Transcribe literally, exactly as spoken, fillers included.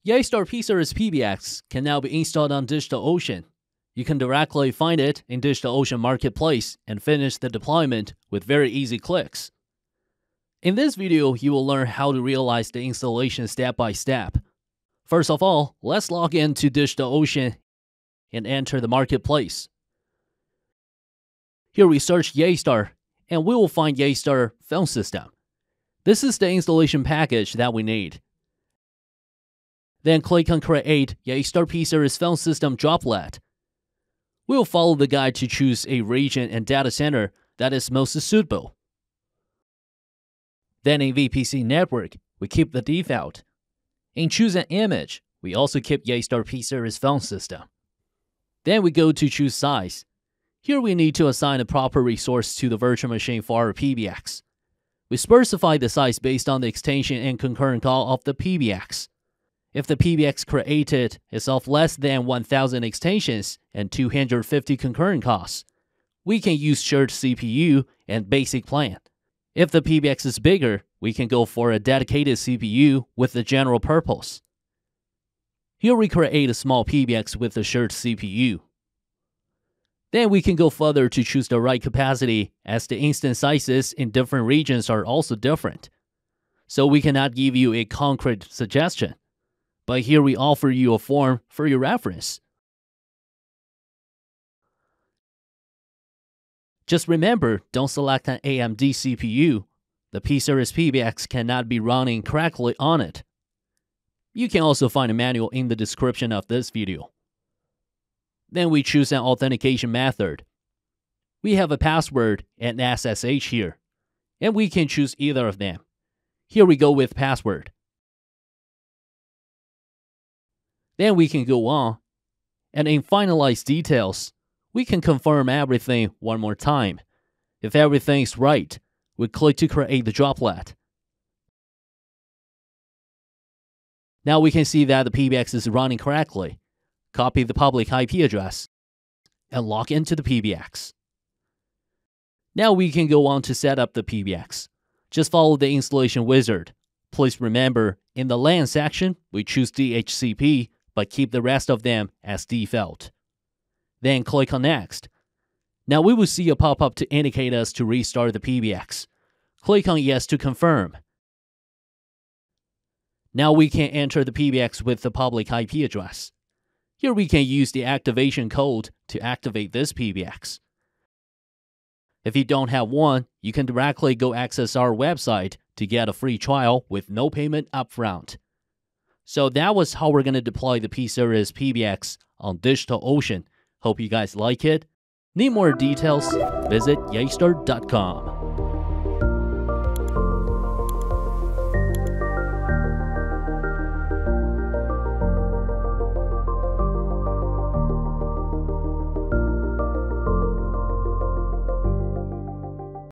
Yaestar P-Series P B X can now be installed on DigitalOcean. You can directly find it in DigitalOcean Marketplace and finish the deployment with very easy clicks. In this video, you will learn how to realize the installation step by step. First of all, let's log into DigitalOcean and enter the Marketplace. Here we search Yaestar, and we will find Yaestar Phone System. This is the installation package that we need. Then click on Create Yaestar P-Series Phone System Droplet. We'll follow the guide to choose a region and data center that is most suitable. Then in V P C network, we keep the default. In choose an image, we also keep Yaestar P-Series Phone System. Then we go to choose size. Here we need to assign a proper resource to the virtual machine for our P B X. We specify the size based on the extension and concurrent call of the P B X. If the P B X created is of less than one thousand extensions and two hundred fifty concurrent calls, we can use shared C P U and basic plan. If the P B X is bigger, we can go for a dedicated C P U with the general purpose. Here we create a small P B X with a shared C P U. Then we can go further to choose the right capacity, as the instance sizes in different regions are also different. So we cannot give you a concrete suggestion, but here we offer you a form for your reference. Just remember, don't select an A M D C P U. The P-Series P B X cannot be running correctly on it. You can also find a manual in the description of this video. Then we choose an authentication method. We have a password and S S H here, and we can choose either of them. Here we go with password. Then we can go on, and in finalize details, we can confirm everything one more time. If everything is right, we click to create the droplet. Now we can see that the P B X is running correctly. Copy the public I P address and log into the P B X. Now we can go on to set up the P B X. Just follow the installation wizard. Please remember, in the LAN section, we choose D H C P, but keep the rest of them as default. Then click on Next. Now we will see a pop-up to indicate us to restart the P B X. Click on Yes to confirm. Now we can enter the P B X with the public I P address. Here we can use the activation code to activate this P B X. If you don't have one, you can directly go access our website to get a free trial with no payment upfront. So that was how we're going to deploy the P-Series P B X on DigitalOcean. Hope you guys like it. Need more details? Visit yaestar dot com.